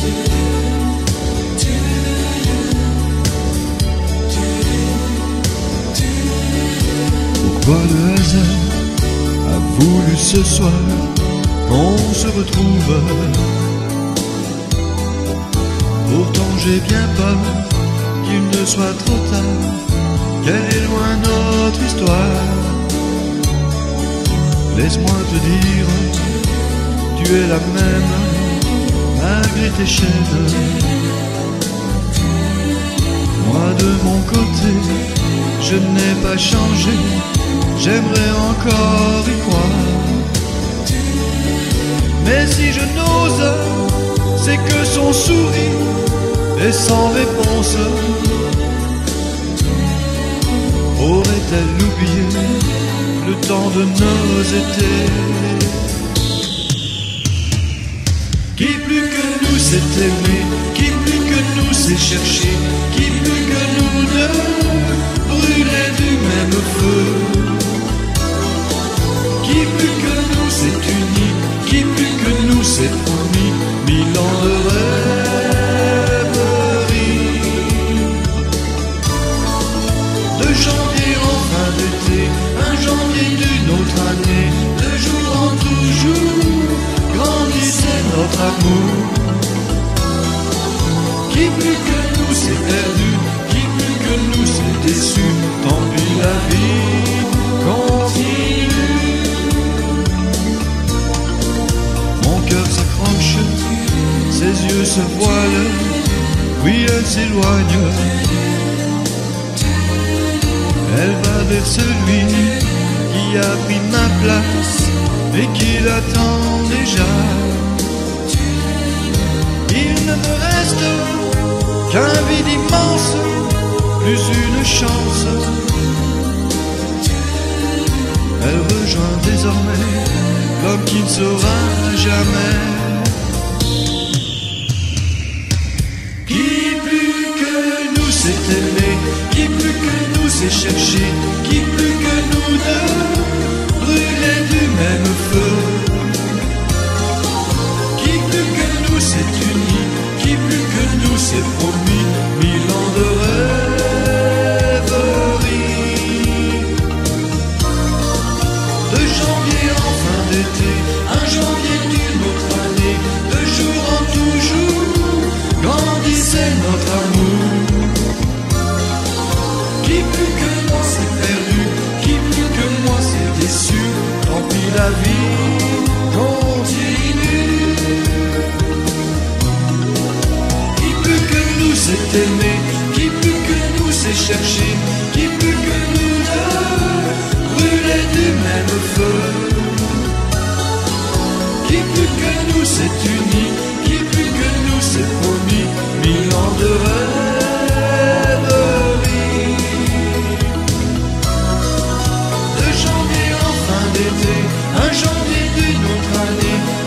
Pourquoi le hasard a voulu ce soir qu'on se retrouve? Pourtant j'ai bien peur qu'il ne soit trop tard, qu'elle est loin notre histoire. Laisse-moi te dire, tu es la même malgré tes chaînes. Moi de mon côté, je n'ai pas changé, j'aimerais encore y croire. Mais si je n'ose, c'est que son sourire est sans réponse. Aurait-elle oublié le temps de nos étés? Qui plus que nous s'est aimé, qui plus que nous s'est cherché, qui plus que nous ne brûlait du même feu? Qui plus que nous s'est uni, qui plus que nous s'est promis 1000 ans de rêverie. De janvier en fin d'été, un janvier d'une autre année, de jour en toujours, grandissait notre amour. Qui plus que nous s'est perdu, qui plus que nous s'est déçu, tant pis la vie continue. Mon cœur s'accroche, ses yeux se voilent, oui elle s'éloigne. Elle va vers celui qui a pris ma place et qui l'attend déjà. Il ne me reste qu'un vide immense, plus une chance. Elle rejoint désormais l'homme qui ne saura jamais. Qui plus que nous s'est aimé, qui plus que nous s'est cherché, qui plus que nous deux brûlait du même feu. Qui plus que nous s'est unis, qui plus que nous s'est promis 1000 ans de rêverie. De janvier en fin d'été, un janvier d'une autre année, de jour en toujours, grandissait notre amour. Qui plus que moi s'est perdu, qui plus que moi s'est déçu, tant pis la vie continue. Qui plus que nous s'est aimé, qui plus que nous s'est cherché, qui plus que nous deux brûlait du même feu. Qui plus que nous s'est unis, qui plus que nous s'est promis 1000 ans de rêverie. De janvier en fin d'été, un janvier d'une autre année,